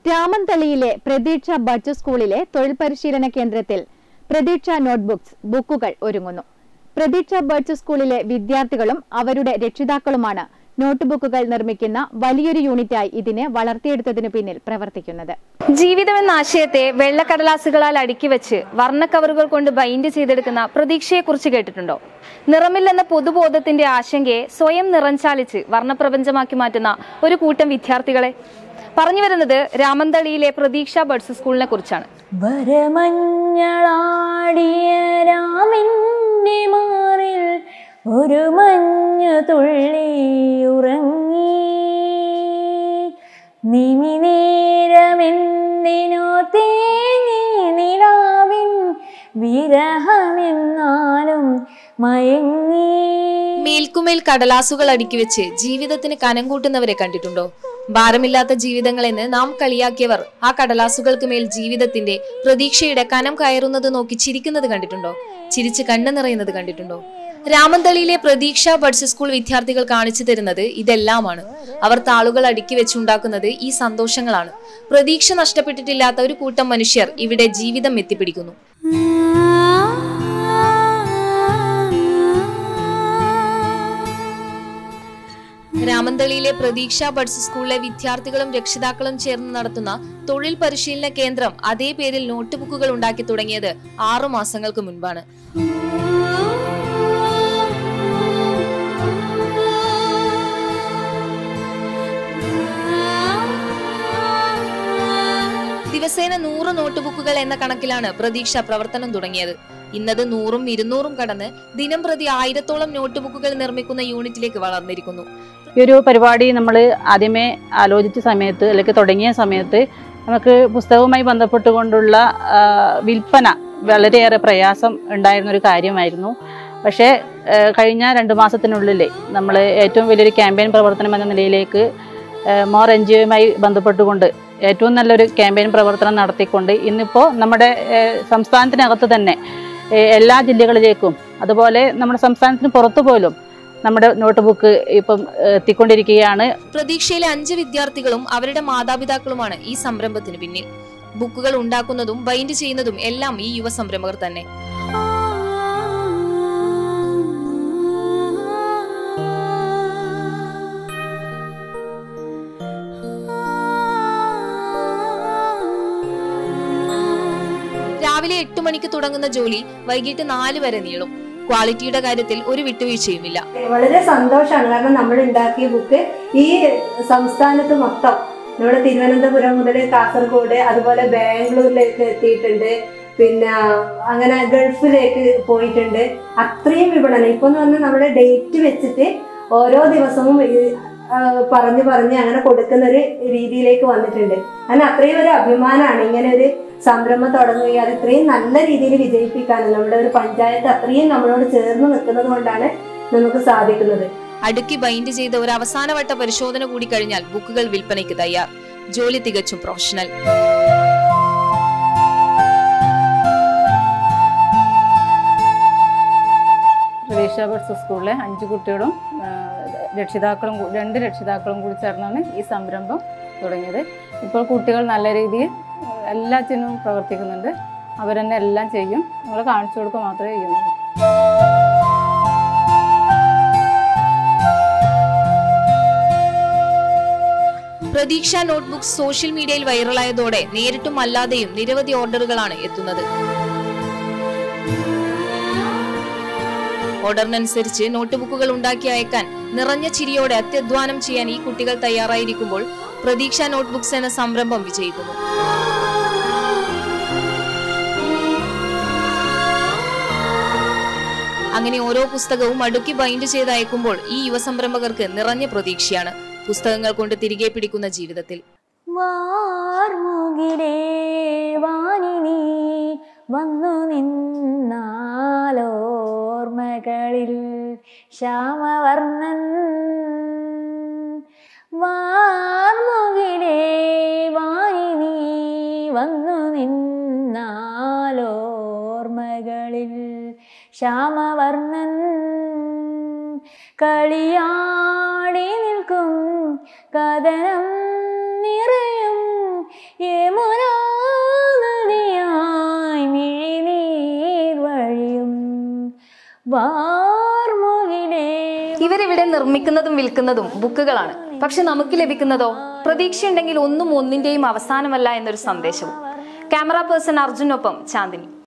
രാമന്തളിയിലെ പ്രതീക്ഷ ബഡ്ജറ്റ് സ്കൂളിലെ തൊഴിൽ പരിശീലന കേന്ദ്രത്തിൽ പ്രതീക്ഷ നോട്ട്ബുക്സ് ബുക്കുകൾ ഒരുങ്ങുന്നു. പ്രതീക്ഷ ബഡ്ജറ്റ് സ്കൂളിലെ വിദ്യാർത്ഥികളും അവരുടെ രക്ഷിതാക്കളുമാണ് നോട്ട്ബുക്കുകൾ നിർമ്മിക്കുന്ന വലിയൊരു യൂണിറ്റായി ഇതിനെ വളർത്തിയെടുത്തതിനു പിന്നിൽ പ്രവർത്തിക്കുന്നത്. ജീവിതമെന്ന ആശയത്തെ വെള്ളക്കടലാസുകളാൽ അടുക്കി വെച്ച് വർണ്ണക്കവറുകൾ കൊണ്ട് ബൈൻഡ് ചെയ്തെടുക്കുന്ന പ്രതീക്ഷയെക്കുറിച്ച് കേട്ടിട്ടുണ്ടോ? നിറമില്ലെന്ന പൊതുബോധത്തിന്റെ ആശങ്കയെ സ്വയം നിറഞ്ചാലിച്ച് വർണ്ണപ്രപഞ്ചമാക്കി മാറ്റുന്ന ഒരു കൂട്ടം വിദ്യാർത്ഥികളെ പറഞ്ഞു വരുന്നത് രാമന്തളിയിലെ പ്രതീക്ഷ ബഡ്ജറ്റ് സ്കൂളിനെ കുറിച്ചാണ്. ഒരു മഞ്ഞു തുള്ളി ഉറങ്ങി നിമിനേരമെന്തിനോ തേങ്ങി നിലാവിൻ വിരഹമെന്നാലും മയങ്ങി. മേൽക്കുമേൽ കടലാസുകൾ അടുക്കി വെച്ച് ജീവിതത്തിന് കനം കൂട്ടുന്നവരെ കണ്ടിട്ടുണ്ടോ? ഭാരമില്ലാത്ത ജീവിതങ്ങളെന്ന് നാം കളിയാക്കിയവർ ആ കടലാസുകൾക്ക് മേൽ ജീവിതത്തിന്റെ പ്രതീക്ഷയുടെ കനം കയറുന്നത് നോക്കി ചിരിക്കുന്നത് കണ്ടിട്ടുണ്ടോ? ചിരിച്ച് കണ്ണു നിറയുന്നത് കണ്ടിട്ടുണ്ടോ? രാമന്തളിയിലെ പ്രതീക്ഷ ബഡ്ജറ്റ് സ്കൂൾ വിദ്യാർത്ഥികൾ കാണിച്ചു തരുന്നത് ഇതെല്ലാമാണ്. അവർ താളുകൾ അടുക്കി വെച്ചുണ്ടാക്കുന്നത് ഈ സന്തോഷങ്ങളാണ്. പ്രതീക്ഷ നഷ്ടപ്പെട്ടിട്ടില്ലാത്ത ഒരു കൂട്ടം മനുഷ്യർ ഇവിടെ ജീവിതം എത്തിപ്പിടിക്കുന്നു. രാമന്തളിയിലെ പ്രതീക്ഷ ബഡ്ജറ്റ് സ്കൂളിലെ വിദ്യാർത്ഥികളും രക്ഷിതാക്കളും ചേർന്ന് നടത്തുന്ന തൊഴിൽ പരിശീലന കേന്ദ്രം അതേ പേരിൽ നോട്ട് ബുക്കുകൾ ഉണ്ടാക്കി തുടങ്ങിയത് 6 മാസങ്ങൾക്ക് മുൻപാണ്. ദിവസേന 100 നോട്ട് ബുക്കുകൾ എന്ന കണക്കിലാണ് പ്രതീക്ഷ പ്രവർത്തനം തുടങ്ങിയത്. ഇന്നത് 100ഉം 200ഉം കടന്ന് ദിനം പ്രതി 1000ഓളം നോട്ട് ബുക്കുകൾ നിർമ്മിക്കുന്ന യൂണിറ്റിലേക്ക് വളർന്നിരിക്കുന്നു. ഈ ഒരു പരിപാടി നമ്മൾ ആദ്യമേ ആലോചിച്ച സമയത്ത് അല്ലെങ്കിൽ തുടങ്ങിയ സമയത്ത് നമുക്ക് പുസ്തകവുമായി ബന്ധപ്പെട്ടുകൊണ്ടുള്ള വിൽപ്പന വളരെയേറെ പ്രയാസം ഉണ്ടായിരുന്നൊരു കാര്യമായിരുന്നു. പക്ഷേ കഴിഞ്ഞ 2 മാസത്തിനുള്ളിൽ നമ്മൾ ഏറ്റവും വലിയൊരു ക്യാമ്പയിൻ പ്രവർത്തനം എന്ന നിലയിലേക്ക് മോർ NGOയുമായി ബന്ധപ്പെട്ടുകൊണ്ട് ഏറ്റവും നല്ലൊരു ക്യാമ്പയിൻ പ്രവർത്തനം നടത്തിക്കൊണ്ട് ഇന്നിപ്പോൾ നമ്മുടെ സംസ്ഥാനത്തിനകത്ത് തന്നെ എല്ലാ ജില്ലകളിലേക്കും അതുപോലെ നമ്മുടെ സംസ്ഥാനത്തിന് പുറത്തു പോലും നമ്മുടെ നോട്ട് ബുക്ക് ഇപ്പം എത്തിക്കൊണ്ടിരിക്കുകയാണ്. പ്രതീക്ഷയിലെ 5 വിദ്യാർത്ഥികളും അവരുടെ മാതാപിതാക്കളുമാണ് ഈ സംരംഭത്തിന് പിന്നിൽ. ബുക്കുകൾ ഉണ്ടാക്കുന്നതും ബൈൻഡ് ചെയ്യുന്നതും എല്ലാം ഈ യുവ സംരംഭകർ തന്നെ. രാവിലെ 8 മണിക്ക് തുടങ്ങുന്ന ജോലി വൈകിട്ട് 4 വരെ നീളും. ക്വാളിറ്റിയുടെ കാര്യത്തിൽ ഒരു വിട്ടുവീഴ്ചയുമില്ല. വളരെ സന്തോഷമാണ്. കാരണം നമ്മൾ ഉണ്ടാക്കിയ ബുക്ക് ഈ സംസ്ഥാനത്ത് മൊത്തം നമ്മുടെ തിരുവനന്തപുരം മുതൽ കാസർഗോഡ് അതുപോലെ ബാംഗ്ലൂരിലേക്ക് എത്തിയിട്ടുണ്ട്. പിന്നെ അങ്ങനെ ഗൾഫിലേക്ക് പോയിട്ടുണ്ട്. അത്രയും വിപണനം ഇപ്പൊ എന്ന് പറഞ്ഞാൽ നമ്മുടെ ഡേറ്റ് വെച്ചിട്ട് ഓരോ ദിവസവും പറഞ്ഞ് അങ്ങനെ കൊടുക്കുന്ന ഒരു രീതിയിലേക്ക് വന്നിട്ടുണ്ട്. അങ്ങനെ അത്രയും ഒരു അഭിമാനമാണ് ഇങ്ങനെ ഒരു സംരംഭം തുടങ്ങുകയും അത് ഇത്രയും നല്ല രീതിയിൽ വിജയിപ്പിക്കാനും നമ്മുടെ ഒരു പഞ്ചായത്ത് അത്രയും നമ്മളോട് ചേർന്ന് നിൽക്കുന്നത് കൊണ്ടാണ് നമുക്ക് സാധിക്കുന്നത്. അടുക്കി ബൈൻഡ് ചെയ്ത ഒരു അവസാനവട്ട പരിശോധന കൂടി കഴിഞ്ഞാൽ ബുക്കുകൾ വിൽപ്പനയ്ക്ക് തയ്യാർ. ജോലി തികച്ചും പ്രൊഫഷണൽ. പ്രതീക്ഷ ബഡ്ജറ്റ് സ്കൂളിലെ 5 കുട്ടികളും രക്ഷിതാക്കളും 2 രക്ഷിതാക്കളും കൂടി ചേർന്നാണ് ഈ സംരംഭം തുടങ്ങിയത്. ഇപ്പോൾ കുട്ടികൾ നല്ല രീതിയിൽ എല്ലാത്തിനും പ്രവർത്തിക്കുന്നുണ്ട്. അവരെന്നെ എല്ലാം ചെയ്യും. നമ്മൾ കാണിച്ചു കൊടുക്കുക മാത്രമേ ചെയ്യുന്നുള്ളൂ. പ്രതീക്ഷ നോട്ട്ബുക്സ് സോഷ്യൽ മീഡിയയിൽ വൈറലായതോടെ നേരിട്ടും അല്ലാതെയും നിരവധി ഓർഡറുകളാണ് എത്തുന്നത്. ഓർഡറിനനുസരിച്ച് നോട്ട് ബുക്കുകൾ ഉണ്ടാക്കി അയക്കാൻ നിറഞ്ഞ ചിരിയോടെ അത്യധ്വാനം ചെയ്യാൻ ഈ കുട്ടികൾ തയ്യാറായിരിക്കുമ്പോൾ പ്രതീക്ഷ നോട്ട്ബുക്സ് എന്ന സംരംഭം വിജയിക്കുന്നു. അങ്ങനെ ഓരോ പുസ്തകവും അടുക്കി ബൈൻഡ് ചെയ്ത് അയക്കുമ്പോൾ ഈ യുവ സംരംഭകർക്ക് നിറഞ്ഞ പ്രതീക്ഷയാണ് പുസ്തകങ്ങൾ കൊണ്ട് തിരികെ പിടിക്കുന്ന ജീവിതത്തിൽ. വന്നു നിന്നാലോർമകളിൽ ശ്യാമവർണ്ണൻ വാർമുകിലേ വാനിനി വന്നു നിന്നാലോർമകളിൽ ശ്യാമവർണ്ണൻ കളിയാടി നിൽക്കും കഥനം നിറയും ഇവരിവിടെ നിർമ്മിക്കുന്നതും വിൽക്കുന്നതും ബുക്കുകളാണ്. പക്ഷെ നമുക്ക് ലഭിക്കുന്നതോ പ്രതീക്ഷയുണ്ടെങ്കിൽ ഒന്നും ഒന്നിന്റെയും അവസാനമല്ല എന്നൊരു സന്ദേശവും. ക്യാമറ പേഴ്സൺ അർജുനൊപ്പം ചാന്ദിനി.